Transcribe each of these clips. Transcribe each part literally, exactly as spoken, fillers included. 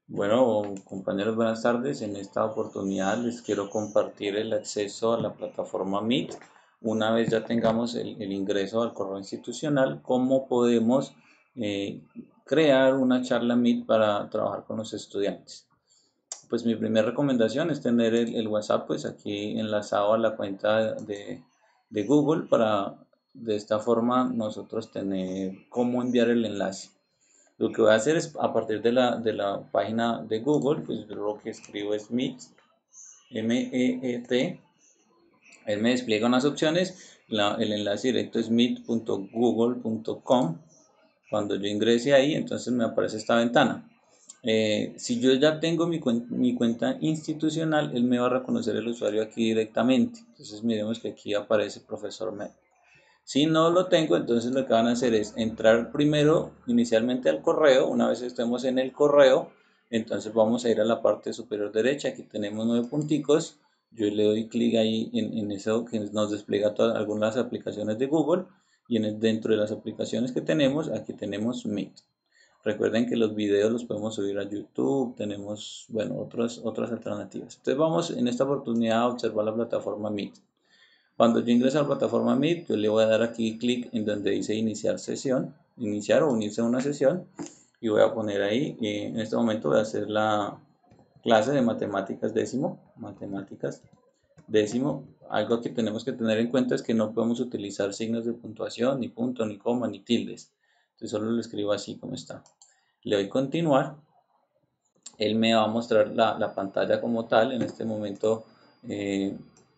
Bueno, compañeros, buenas tardes. En esta oportunidad les quiero compartir el acceso a la plataforma Meet. Una vez ya tengamos el, el ingreso al correo institucional, cómo podemos eh, crear una charla Meet para trabajar con los estudiantes. Pues mi primera recomendación es tener el, el WhatsApp pues aquí enlazado a la cuenta de, de Google para de esta forma nosotros tener cómo enviar el enlace. Lo que voy a hacer es, a partir de la, de la página de Google, pues lo que escribo es Meet, M E E T. Él me despliega unas opciones. La, el enlace directo es meet punto google punto com. Cuando yo ingrese ahí, entonces me aparece esta ventana. Eh, si yo ya tengo mi, mi cuenta institucional, él me va a reconocer el usuario aquí directamente. Entonces miremos que aquí aparece profesor Med. Si no lo tengo, entonces lo que van a hacer es entrar primero inicialmente al correo. Una vez estemos en el correo, entonces vamos a ir a la parte superior derecha. Aquí tenemos nueve punticos. Yo le doy clic ahí en, en eso que nos despliega todas algunas aplicaciones de Google. Y en el, dentro de las aplicaciones que tenemos, aquí tenemos Meet. Recuerden que los videos los podemos subir a YouTube. Tenemos, bueno, otras, otras alternativas. Entonces vamos en esta oportunidad a observar la plataforma Meet. Cuando yo ingreso a la plataforma Meet, yo le voy a dar aquí clic en donde dice iniciar sesión, iniciar o unirse a una sesión, y voy a poner ahí, y en este momento voy a hacer la clase de matemáticas décimo, matemáticas décimo. Algo que tenemos que tener en cuenta es que no podemos utilizar signos de puntuación, ni punto, ni coma, ni tildes. Entonces solo lo escribo así como está. Le doy continuar. Él me va a mostrar la, la pantalla como tal. En este momento eh,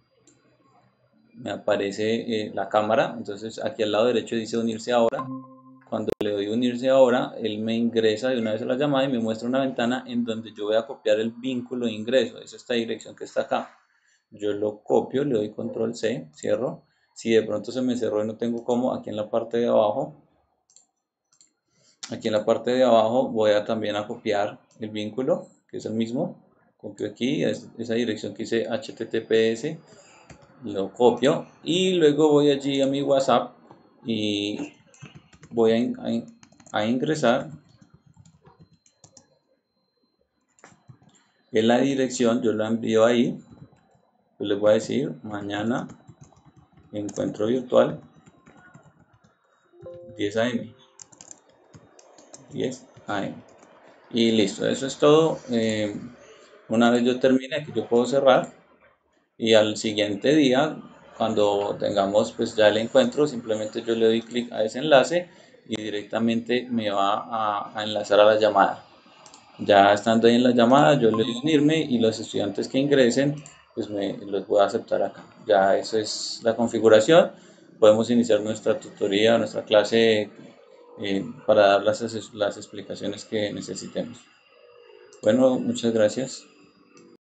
me aparece eh, la cámara. Entonces aquí al lado derecho dice unirse ahora. Cuando le doy unirse ahora, él me ingresa de una vez a la llamada y me muestra una ventana en donde yo voy a copiar el vínculo de ingreso. Es esta dirección que está acá. Yo lo copio, le doy control C, cierro. Si de pronto se me cerró y no tengo cómo, aquí en la parte de abajo, aquí en la parte de abajo voy a también a copiar el vínculo, que es el mismo. Copio aquí, es esa dirección que dice H T T P S, lo copio y luego voy allí a mi WhatsApp y voy a, a, a ingresar en la dirección, yo la envío ahí. Yo les voy a decir mañana encuentro virtual diez a m diez a m y listo, eso es todo. Eh, una vez yo termine, aquí yo puedo cerrar y al siguiente día, cuando tengamos pues ya el encuentro, simplemente yo le doy clic a ese enlace y directamente me va a, a enlazar a la llamada. Ya estando ahí en la llamada, yo le doy unirme y los estudiantes que ingresen, pues me los voy a aceptar acá. Ya eso es la configuración. Podemos iniciar nuestra tutoría, nuestra clase eh, para dar las, las explicaciones que necesitemos. Bueno, muchas gracias.